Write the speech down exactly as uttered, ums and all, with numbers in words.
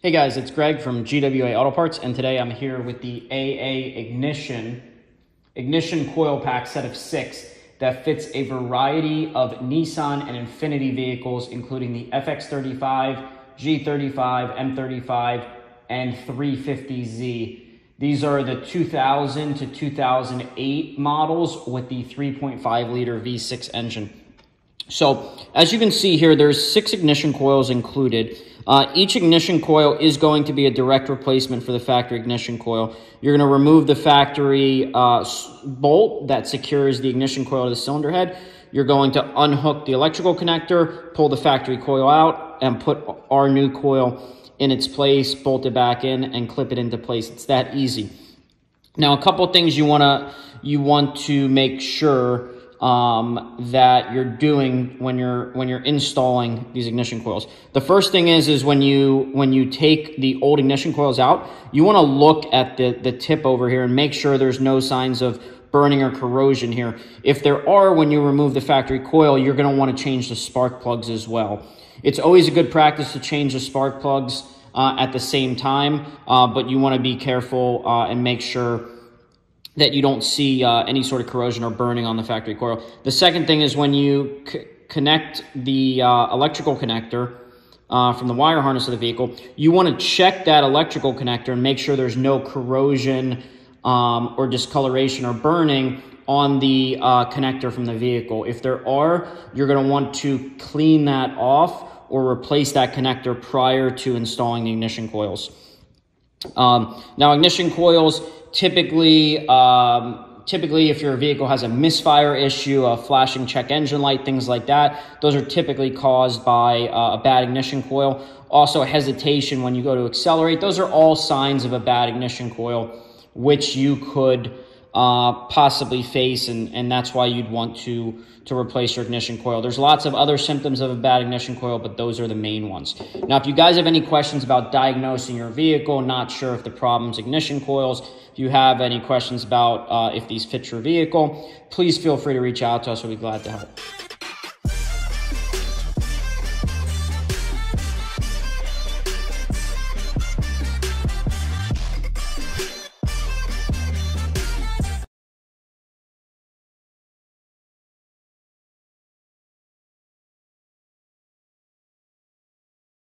Hey guys, it's Greg from G W A Auto Parts, and today I'm here with the A A Ignition Ignition Coil Pack set of six that fits a variety of Nissan and Infiniti vehicles, including the F X thirty-five, G thirty-five, M thirty-five, and three fifty Z. These are the two thousand to two thousand eight models with the three point five liter V six engine. So as you can see here, there's six ignition coils included. Uh, each ignition coil is going to be a direct replacement for the factory ignition coil. You're going to remove the factory uh, bolt that secures the ignition coil to the cylinder head. You're going to unhook the electrical connector, pull the factory coil out, and put our new coil in its place, bolt it back in, and clip it into place. It's that easy. Now, a couple of things you want to you want to make sure um that you're doing when you're when you're installing these ignition coils. The first thing is is when you when you take the old ignition coils out, you want to look at the the tip over here and make sure there's no signs of burning or corrosion here. If there are, when you remove the factory coil, you're going to want to change the spark plugs as well. It's always a good practice to change the spark plugs uh, at the same time, uh, but you want to be careful uh, and make sure that you don't see uh, any sort of corrosion or burning on the factory coil. The second thing is when you c connect the uh, electrical connector uh, from the wire harness of the vehicle, you want to check that electrical connector and make sure there's no corrosion um, or discoloration or burning on the uh, connector from the vehicle. If there are, you're going to want to clean that off or replace that connector prior to installing the ignition coils. Um, now, ignition coils, typically, um, typically, if your vehicle has a misfire issue, a flashing check engine light, things like that, those are typically caused by uh, a bad ignition coil. Also, hesitation when you go to accelerate. Those are all signs of a bad ignition coil, which you could uh, possibly face, and, and that's why you'd want to, to replace your ignition coil. There's lots of other symptoms of a bad ignition coil, but those are the main ones. Now, if you guys have any questions about diagnosing your vehicle, not sure if the problem's ignition coils, if you have any questions about uh, if these fit your vehicle, please feel free to reach out to us. We'll be glad to help.